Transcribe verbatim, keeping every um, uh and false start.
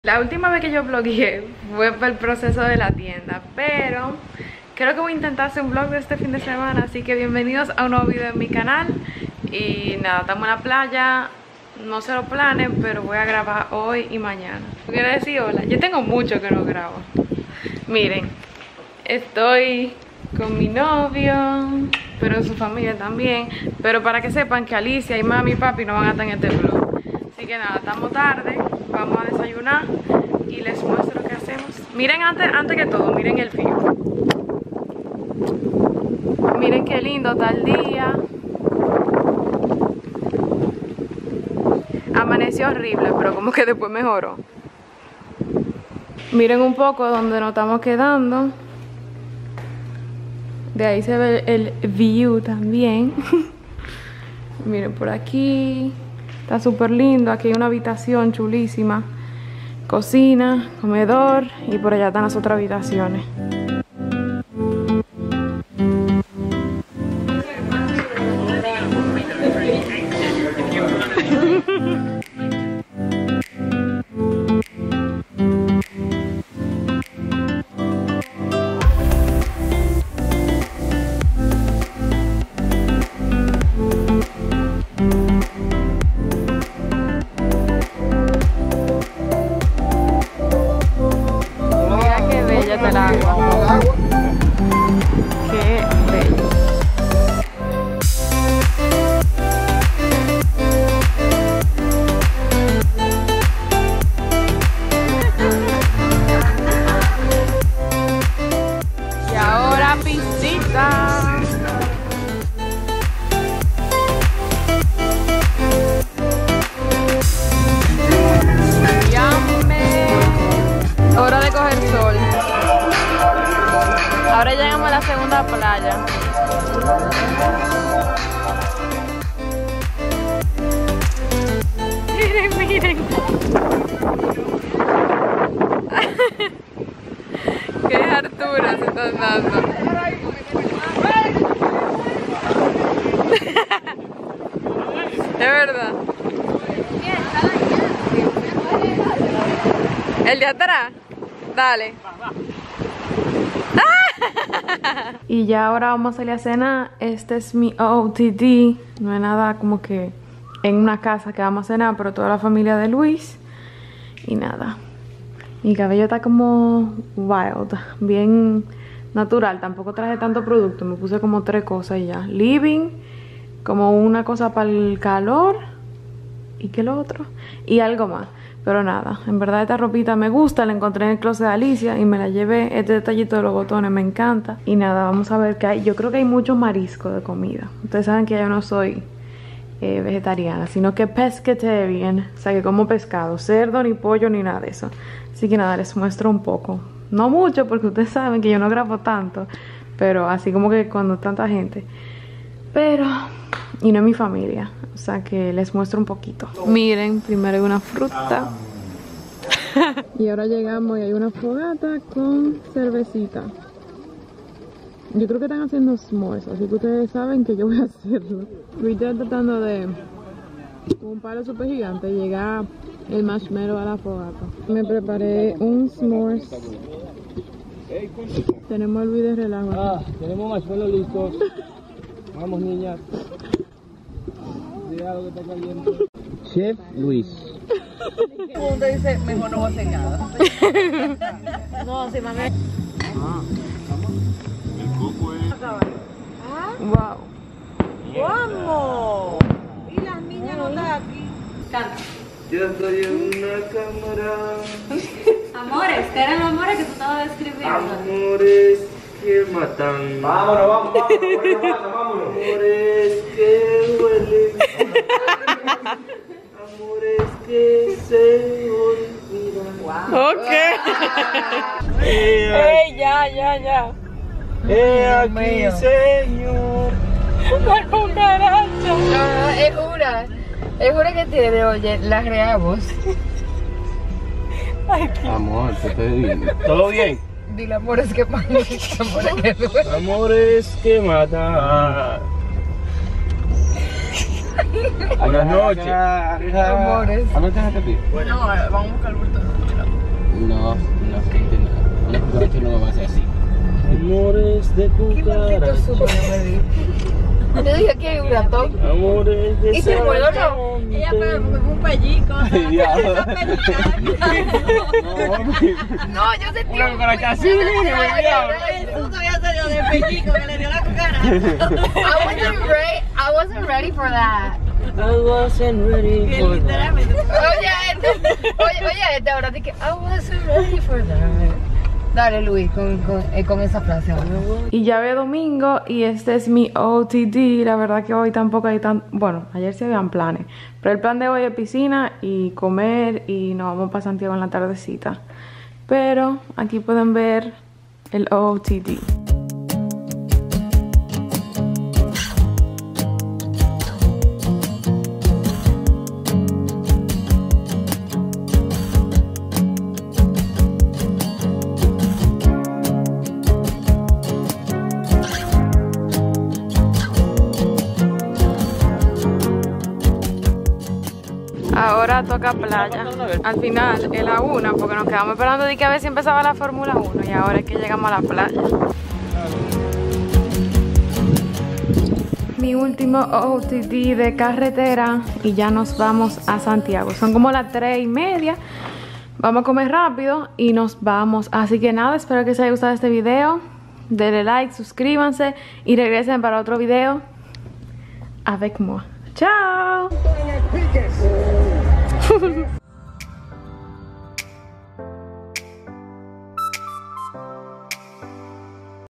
La última vez que yo blogueé fue para el proceso de la tienda, pero creo que voy a intentar hacer un vlog de este fin de semana, así que bienvenidos a un nuevo video en mi canal. Y nada, estamos en la playa, no sé los planes, pero voy a grabar hoy y mañana. Quiero decir hola, yo tengo mucho que no grabo. Miren, estoy con mi novio, pero su familia también, pero para que sepan que Alicia y mami y papi no van a estar en este vlog. Así que nada, estamos tarde, vamos a desayunar y les muestro qué hacemos. Miren antes, antes que todo, miren el view. Miren qué lindo está el día. Amaneció horrible, pero como que después mejoró. Miren un poco donde nos estamos quedando. De ahí se ve el view también. Miren por aquí. Está súper lindo. Aquí hay una habitación chulísima. Cocina, comedor y por allá están las otras habitaciones. El agua. Qué bello. Y ahora piscita. Hora de coger sol. Ahora llegamos a la segunda playa. Miren, miren. Qué hartura se están dando. Es verdad. ¿El de atrás? Dale. Y ya ahora vamos a salir a cenar. Este es mi O T D. No es nada como que en una casa que vamos a cenar, pero toda la familia de Luis. Y nada, mi cabello está como wild, bien natural. Tampoco traje tanto producto, me puse como tres cosas y ya. Living, como una cosa para el calor. ¿Y qué lo otro? Y algo más. Pero nada, en verdad esta ropita me gusta, la encontré en el closet de Alicia y me la llevé. Este detallito de los botones me encanta. Y nada, vamos a ver qué hay. Yo creo que hay mucho marisco de comida. Ustedes saben que yo no soy eh, vegetariana, sino que pescatarian. O sea, que como pescado, cerdo, ni pollo, ni nada de eso. Así que nada, les muestro un poco. No mucho, porque ustedes saben que yo no grabo tanto. Pero así como que cuando tanta gente. Pero... y no es mi familia, o sea que les muestro un poquito. Miren, primero hay una fruta. Y ahora llegamos y hay una fogata con cervecita. Yo creo que están haciendo s'mores, así que ustedes saben que yo voy a hacerlo. Estoy tratando de, con un palo súper gigante, llegar el marshmallow a la fogata. Me preparé un s'mores. Tenemos el video de relajo. Ah, tenemos marshmallow listos. Vamos, niñas. Cuidado que está caliente. Chef Luis. Punto dice, mejor no voy a hacer nada. No, sí, mami. Ah, el coco es... Wow. ¡Vamos! Y las niñas no están aquí. Canta. Yo estoy en una cámara. Amores, ¿qué eran los amores que tú estabas describiendo? Amores que matan. Vámonos, vamos, vámonos, vámonos. Amores que huelen. Amores que se olvidan. Ok. Ey, ya, ya, ya. He aquí, señor. La cucaracha. No, no, es una. Es una que tiene, oye, las reamos. Amor, te estoy viendo. ¿Todo bien? Dile amores que matan. Amores que duelen. Amores que matan. Buenas noches. Amores. ¿Anoche es este tío? No, vamos a buscar el bulto. de cucaracha. Yo dije que hay un ratón. Amores de ¿Y se voló no? Ella pegó un pellico. No, yo sentí Una cucaracha así, niño, me diablo. Tú todavía salió de pellico que le dio la cucaracha. I wasn't ready. I wasn't ready for that. I wasn't ready Que for that. literalmente. Oye, este, oye, oye, este ahora dije, I wasn't ready for that. Dale, Luis, con, con, eh, con esa frase. Y ya ve domingo y este es mi O T D. La verdad que hoy tampoco hay tan... Bueno, ayer sí habían planes. Pero el plan de hoy es piscina y comer y nos vamos para Santiago en la tardecita. Pero aquí pueden ver el O T D. Ahora toca playa. Al final es la una porque nos quedamos esperando de que a ver si empezaba la Fórmula uno y ahora es que llegamos a la playa. Mi último O T D de carretera y ya nos vamos a Santiago. Son como las tres y media. Vamos a comer rápido y nos vamos. Así que nada, espero que les haya gustado este video. Denle like, suscríbanse y regresen para otro video. Avec moi. Chao.